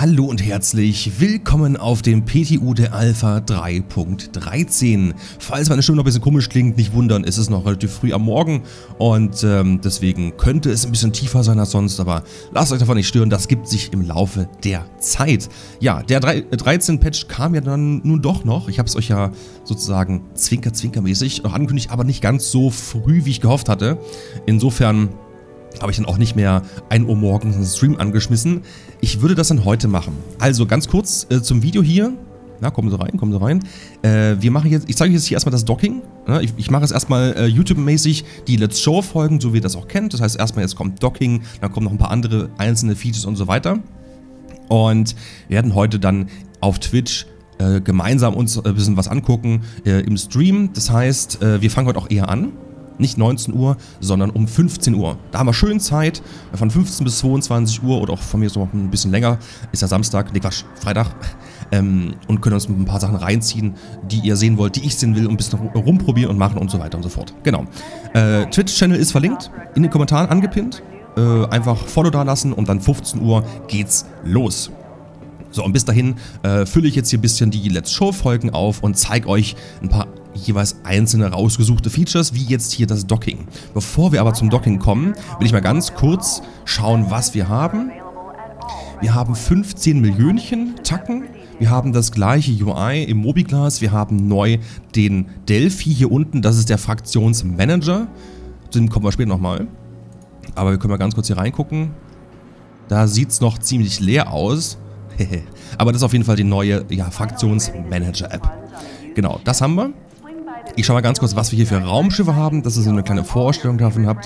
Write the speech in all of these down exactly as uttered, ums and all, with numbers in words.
Hallo und herzlich willkommen auf dem P T U der Alpha drei Punkt dreizehn. Falls meine Stimme noch ein bisschen komisch klingt, nicht wundern, es ist noch relativ früh am Morgen und ähm, deswegen könnte es ein bisschen tiefer sein als sonst, aber lasst euch davon nicht stören, das gibt sich im Laufe der Zeit. Ja, der dreizehn Patch kam ja dann nun doch noch, ich habe es euch ja sozusagen zwinker-zwinker-mäßig noch angekündigt, aber nicht ganz so früh, wie ich gehofft hatte. Insofern habe ich dann auch nicht mehr ein Uhr morgens einen Stream angeschmissen. Ich würde das dann heute machen. Also ganz kurz äh, zum Video hier. Na, kommen Sie rein, kommen Sie rein. Äh, wir machen jetzt, ich zeige euch jetzt hier erstmal das Docking. Ja, ich, ich mache es erstmal äh, YouTube-mäßig die Let's Show-Folgen, so wie ihr das auch kennt. Das heißt erstmal jetzt kommt Docking, dann kommen noch ein paar andere einzelne Features und so weiter. Und wir werden heute dann auf Twitch äh, gemeinsam uns ein bisschen was angucken äh, im Stream. Das heißt, äh, wir fangen heute auch eher an. Nicht neunzehn Uhr, sondern um fünfzehn Uhr. Da haben wir schön Zeit, von fünfzehn bis zweiundzwanzig Uhr oder auch von mir so noch ein bisschen länger. Ist ja Samstag, ne Quatsch, Freitag. Ähm, und können uns ein paar Sachen reinziehen, die ihr sehen wollt, die ich sehen will und ein bisschen rumprobieren und machen und so weiter und so fort. Genau. Äh, Twitch-Channel ist verlinkt, in den Kommentaren angepinnt. Äh, einfach Follow da lassen und dann fünfzehn Uhr geht's los. So, und bis dahin äh, fülle ich jetzt hier ein bisschen die Let's Show-Folgen auf und zeige euch ein paar jeweils einzelne rausgesuchte Features, wie jetzt hier das Docking. Bevor wir aber zum Docking kommen, will ich mal ganz kurz schauen, was wir haben. Wir haben fünfzehn Millionchen Tacken, wir haben das gleiche U I im Mobiglas, wir haben neu den Delphi hier unten, das ist der Fraktionsmanager. Zu dem kommen wir später nochmal. Aber wir können mal ganz kurz hier reingucken. Da sieht es noch ziemlich leer aus. Aber das ist auf jeden Fall die neue ja, Fraktionsmanager-App. Genau, das haben wir. Ich schaue mal ganz kurz, was wir hier für Raumschiffe haben, dass ihr so eine kleine Vorstellung davon habt.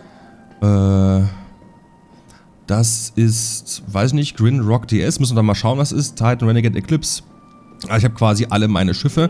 Äh, das ist, weiß nicht, Grin Rock D S. Müssen wir dann mal schauen, was ist. Titan, Renegade, Eclipse. Also ich habe quasi alle meine Schiffe,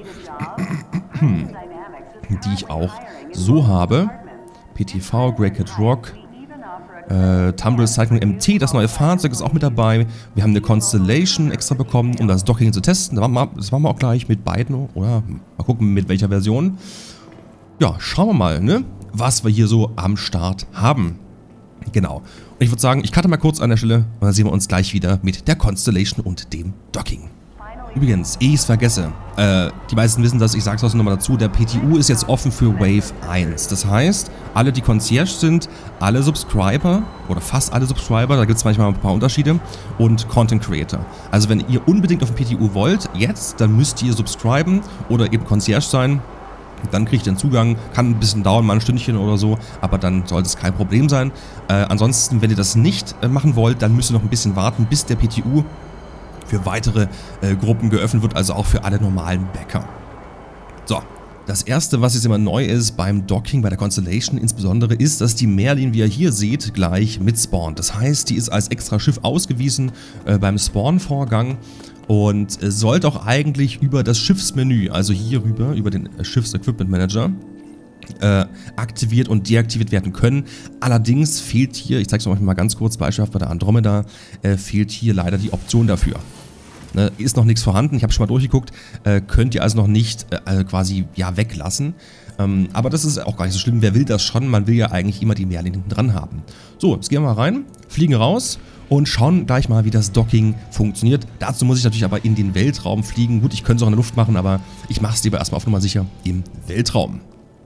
die ich auch so habe. P T V, Grey Cat Rock. Äh, Tumbril Cycling M T, das neue Fahrzeug ist auch mit dabei. Wir haben eine Constellation extra bekommen, um das Docking zu testen. Das machen wir auch gleich mit beiden, oder? Mal gucken, mit welcher Version. Ja, schauen wir mal, ne? Was wir hier so am Start haben. Genau. Und ich würde sagen, ich cutte mal kurz an der Stelle und dann sehen wir uns gleich wieder mit der Constellation und dem Docking. Übrigens, ehe ich es vergesse, äh, die meisten wissen das, ich sage es auch nochmal dazu, der P T U ist jetzt offen für Wave eins. Das heißt, alle, die Concierge sind, alle Subscriber, oder fast alle Subscriber, da gibt es manchmal ein paar Unterschiede, und Content Creator. Also wenn ihr unbedingt auf den P T U wollt, jetzt, dann müsst ihr subscriben oder eben Concierge sein. Dann kriegt ihr den Zugang, kann ein bisschen dauern, mal ein Stündchen oder so, aber dann sollte es kein Problem sein. Äh, ansonsten, wenn ihr das nicht äh, machen wollt, dann müsst ihr noch ein bisschen warten, bis der P T U für weitere äh, Gruppen geöffnet wird, also auch für alle normalen Backer. So, das erste, was jetzt immer neu ist beim Docking, bei der Constellation insbesondere, ist, dass die Merlin, wie ihr hier seht, gleich mit spawnt. Das heißt, die ist als extra Schiff ausgewiesen äh, beim Spawn-Vorgang und äh, sollte auch eigentlich über das Schiffsmenü, also hier rüber, über den äh, Schiffs-Equipment-Manager, Äh, aktiviert und deaktiviert werden können. Allerdings fehlt hier, ich zeige es euch mal ganz kurz, beispielhaft bei der Andromeda, äh, fehlt hier leider die Option dafür. Ne, ist noch nichts vorhanden, ich habe schon mal durchgeguckt, äh, könnt ihr also noch nicht äh, quasi ja, weglassen. Ähm, aber das ist auch gar nicht so schlimm, wer will das schon, man will ja eigentlich immer die Merlin hinten dran haben. So, jetzt gehen wir mal rein, fliegen raus und schauen gleich mal, wie das Docking funktioniert. Dazu muss ich natürlich aber in den Weltraum fliegen. Gut, ich könnte es auch in der Luft machen, aber ich mache es lieber erstmal auf Nummer sicher im Weltraum.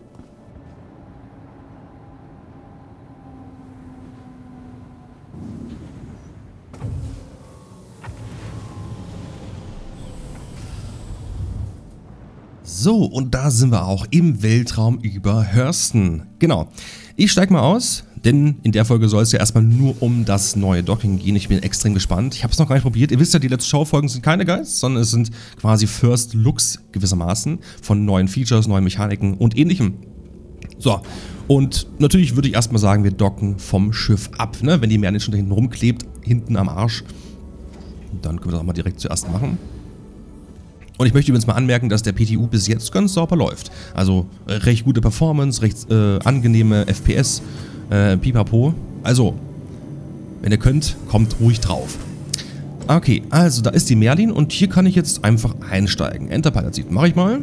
So, und da sind wir auch im Weltraum über Hurston. Genau. Ich steige mal aus, denn in der Folge soll es ja erstmal nur um das neue Docking gehen. Ich bin extrem gespannt. Ich habe es noch gar nicht probiert. Ihr wisst ja, die Let's Show-Folgen sind keine Guides, sondern es sind quasi First Looks gewissermaßen von neuen Features, neuen Mechaniken und ähnlichem. So, und natürlich würde ich erstmal sagen, wir docken vom Schiff ab, ne? Wenn die Merlin schon da hinten rumklebt, hinten am Arsch. Dann können wir das auch mal direkt zuerst machen. Und ich möchte übrigens mal anmerken, dass der P T U bis jetzt ganz sauber läuft. Also äh, recht gute Performance, recht äh, angenehme F P S, äh, pipapo. Also, wenn ihr könnt, kommt ruhig drauf. Okay, also da ist die Merlin und hier kann ich jetzt einfach einsteigen. Enter Pilot Seat mache ich mal.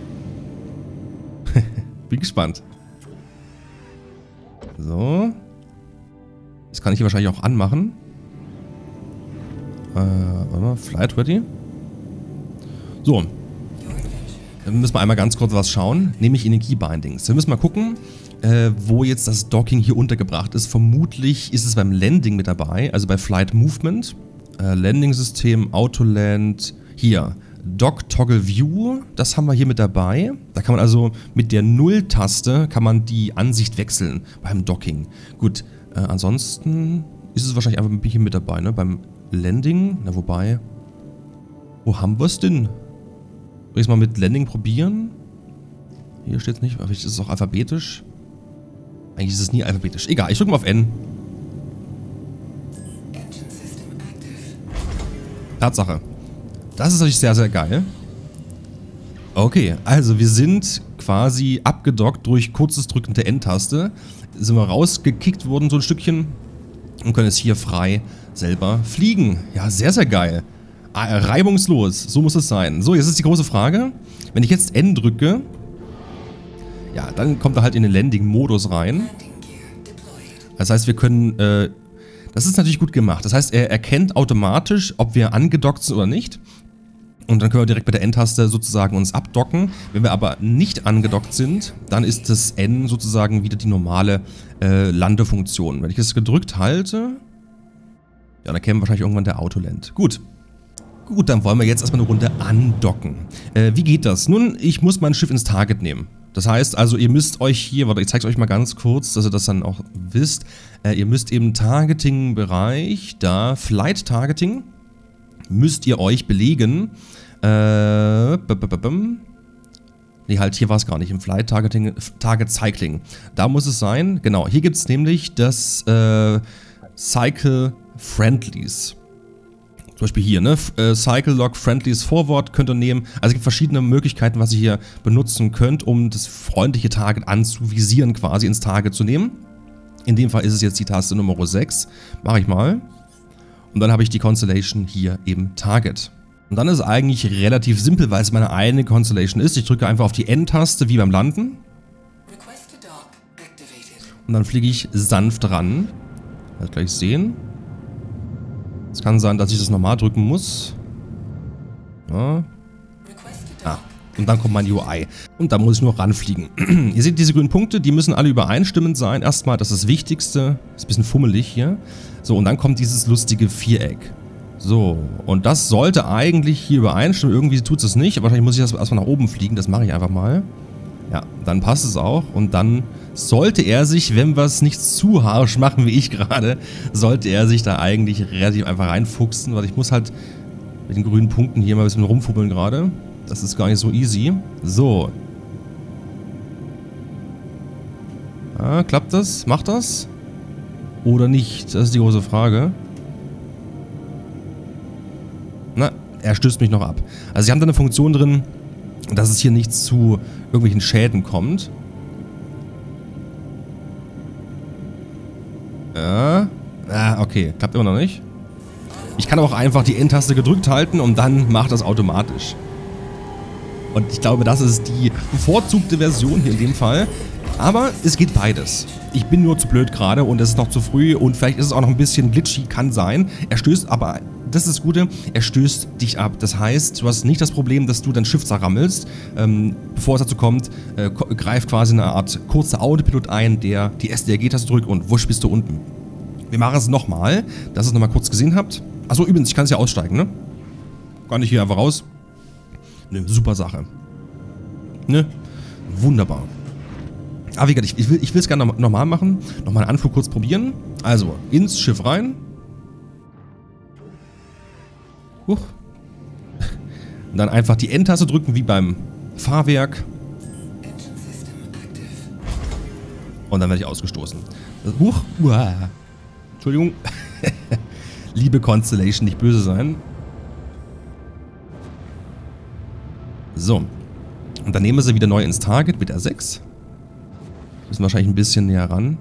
Bin gespannt. So. Das kann ich hier wahrscheinlich auch anmachen. warte mal, Flight Ready. So. Dann müssen wir einmal ganz kurz was schauen, nämlich Energiebindings. Wir müssen mal gucken, äh, wo jetzt das Docking hier untergebracht ist. Vermutlich ist es beim Landing mit dabei, also bei Flight Movement. Äh, Landing-System, Autoland, hier. Dock Toggle View, das haben wir hier mit dabei. Da kann man also mit der Null-Taste kann man die Ansicht wechseln beim Docking. Gut, äh, ansonsten ist es wahrscheinlich einfach hier mit dabei, ne? Beim Landing, na wobei, wo haben wir es denn? Soll ich es mal mit Landing probieren? Hier steht es nicht, aber ist es auch alphabetisch? Eigentlich ist es nie alphabetisch. Egal, ich drücke mal auf N. Tatsache. Das ist natürlich sehr, sehr geil. Okay, also wir sind quasi abgedockt durch kurzes Drücken der N-Taste. Sind wir rausgekickt worden so ein Stückchen und können jetzt hier frei selber fliegen. Ja, sehr, sehr geil. Reibungslos, so muss es sein. So, jetzt ist die große Frage. Wenn ich jetzt N drücke, ja, dann kommt er halt in den Landing-Modus rein. Das heißt, wir können, äh, das ist natürlich gut gemacht. Das heißt, er erkennt automatisch, ob wir angedockt sind oder nicht. Und dann können wir direkt bei der N-Taste sozusagen uns abdocken. Wenn wir aber nicht angedockt sind, dann ist das N sozusagen wieder die normale äh, Landefunktion. Wenn ich es gedrückt halte, ja, dann käme wahrscheinlich irgendwann der Autoland. Gut. Gut, dann wollen wir jetzt erstmal eine Runde andocken. Äh, wie geht das? Nun, ich muss mein Schiff ins Target nehmen. Das heißt also, ihr müsst euch hier, warte, ich zeige es euch mal ganz kurz, dass ihr das dann auch wisst. Äh, ihr müsst im Targeting-Bereich, da Flight Targeting, müsst ihr euch belegen. Äh, ne, halt, hier war es gar nicht. Im Flight Targeting, Target Cycling. Da muss es sein. Genau, hier gibt es nämlich das äh, Cycle Friendlies. Zum Beispiel hier, ne? Äh, Cycle Log Friendlies Forward könnt ihr nehmen. Also es gibt verschiedene Möglichkeiten, was ihr hier benutzen könnt, um das freundliche Target anzuvisieren, quasi ins Target zu nehmen. In dem Fall ist es jetzt die Taste Nummer sechs. Mache ich mal. Und dann habe ich die Constellation hier im Target. Und dann ist es eigentlich relativ simpel, weil es meine eine Constellation ist. Ich drücke einfach auf die N-Taste, wie beim Landen. Und dann fliege ich sanft ran. Werdet gleich sehen. Es kann sein, dass ich das nochmal drücken muss. Ja. Ah, und dann kommt mein U I. Und dann muss ich nur ranfliegen. Ihr seht diese grünen Punkte, die müssen alle übereinstimmend sein. Erstmal, das ist das Wichtigste. Ist ein bisschen fummelig hier. So, und dann kommt dieses lustige Viereck. So, und das sollte eigentlich hier übereinstimmen. Irgendwie tut es nicht. Aber wahrscheinlich muss ich das erstmal nach oben fliegen. Das mache ich einfach mal. Ja, dann passt es auch. Und dann sollte er sich, wenn wir es nicht zu harsch machen, wie ich gerade, sollte er sich da eigentlich relativ einfach reinfuchsen. Weil ich muss halt mit den grünen Punkten hier mal ein bisschen rumfummeln gerade. Das ist gar nicht so easy. So. Ja, klappt das? Macht das? Oder nicht? Das ist die große Frage. Na, er stößt mich noch ab. Also sie haben da eine Funktion drin, dass es hier nicht zu irgendwelchen Schäden kommt. Ja. Ah, okay. Klappt immer noch nicht. Ich kann auch einfach die N-Taste gedrückt halten und dann macht das automatisch. Und ich glaube, das ist die bevorzugte Version hier in dem Fall. Aber es geht beides. Ich bin nur zu blöd gerade und es ist noch zu früh und vielleicht ist es auch noch ein bisschen glitchy, kann sein. Er stößt aber, das ist das Gute, er stößt dich ab. Das heißt, du hast nicht das Problem, dass du dein Schiff zerrammelst. Ähm, bevor es dazu kommt, äh, greift quasi eine Art kurzer Autopilot ein, der die S D R G-Taste drückt und wusch bist du unten. Wir machen es nochmal, dass ihr es nochmal kurz gesehen habt. Achso, übrigens, ich kann es ja aussteigen, ne? Gar nicht hier einfach raus. Ne, super Sache. Ne? Wunderbar. Aber wie gesagt, ich, ich will es gerne nochmal machen. Nochmal einen Anflug kurz probieren. Also, ins Schiff rein. Huch. Und dann einfach die N-Taste drücken, wie beim Fahrwerk. Und dann werde ich ausgestoßen. Huch. Uah. Entschuldigung. Liebe Constellation, nicht böse sein. So. Und dann nehmen wir sie wieder neu ins Target mit R sechs. Müssen wahrscheinlich ein bisschen näher ran.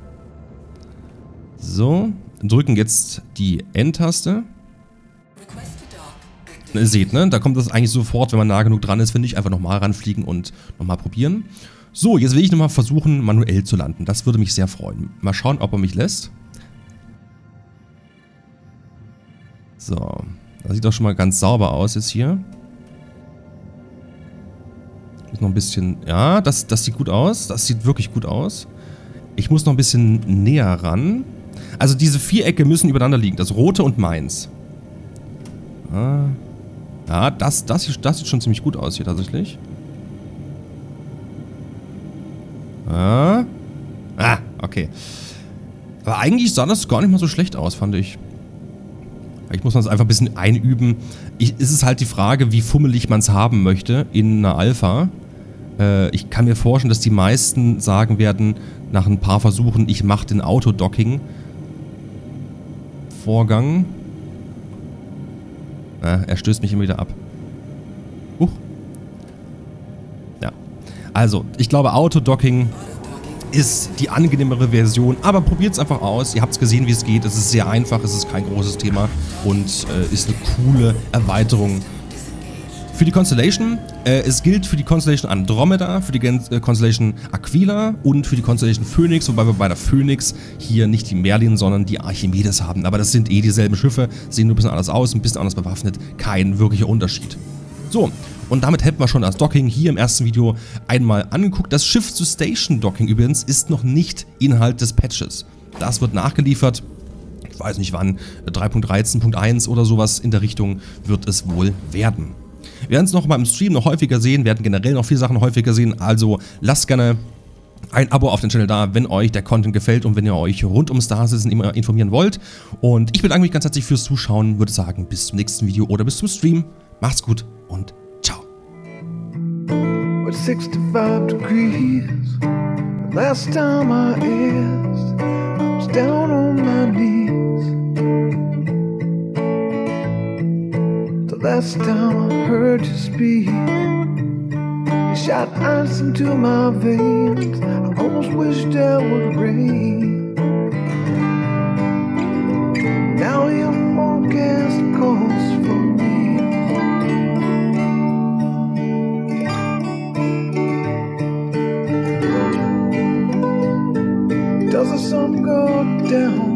So. Drücken jetzt die N-Taste. Ihr seht, ne? Da kommt das eigentlich sofort, wenn man nah genug dran ist, finde ich. Einfach nochmal ranfliegen und nochmal probieren. So, jetzt will ich nochmal versuchen, manuell zu landen. Das würde mich sehr freuen. Mal schauen, ob er mich lässt. So, das sieht doch schon mal ganz sauber aus jetzt hier. Muss noch ein bisschen... Ja, das, das sieht gut aus. Das sieht wirklich gut aus. Ich muss noch ein bisschen näher ran. Also diese Vierecke müssen übereinander liegen. Das rote und meins. Ah. Ja, das, das, das sieht schon ziemlich gut aus hier tatsächlich. Ah. Ah, okay. Aber eigentlich sah das gar nicht mal so schlecht aus, fand ich. Ich muss man es einfach ein bisschen einüben. Ich, ist es halt die Frage, wie fummelig man es haben möchte in einer Alpha. Äh, ich kann mir vorstellen, dass die meisten sagen werden, nach ein paar Versuchen, ich mache den Autodocking-Vorgang. Ah, er stößt mich immer wieder ab. Huch. Ja. Also, ich glaube, Autodocking ist die angenehmere Version, aber probiert es einfach aus. Ihr habt es gesehen, wie es geht. Es ist sehr einfach, es ist kein großes Thema und äh, ist eine coole Erweiterung für die Constellation. Äh, es gilt für die Constellation Andromeda, für die Gen äh, Constellation Aquila und für die Constellation Phoenix, wobei wir bei der Phoenix hier nicht die Merlin, sondern die Archimedes haben. Aber das sind eh dieselben Schiffe, sehen nur ein bisschen anders aus, ein bisschen anders bewaffnet. Kein wirklicher Unterschied. So, und damit hätten wir schon das Docking hier im ersten Video einmal angeguckt. Das Shift-to-Station-Docking übrigens ist noch nicht Inhalt des Patches. Das wird nachgeliefert. Ich weiß nicht wann, drei Punkt dreizehn Punkt eins oder sowas in der Richtung wird es wohl werden. Wir werden es noch mal im Stream noch häufiger sehen, werden generell noch viele Sachen häufiger sehen, also lasst gerne ein Abo auf den Channel da, wenn euch der Content gefällt und wenn ihr euch rund um Star Citizen immer informieren wollt. Und ich bedanke mich ganz herzlich fürs Zuschauen, würde sagen, bis zum nächsten Video oder bis zum Stream. Macht's gut und ciao. sixty-five degrees. The last time I asked, I was down on my knees. The last time I heard you speak, you shot ice into my veins. I almost wished I would rain. Now your forecast calls for me. Does the sun go down?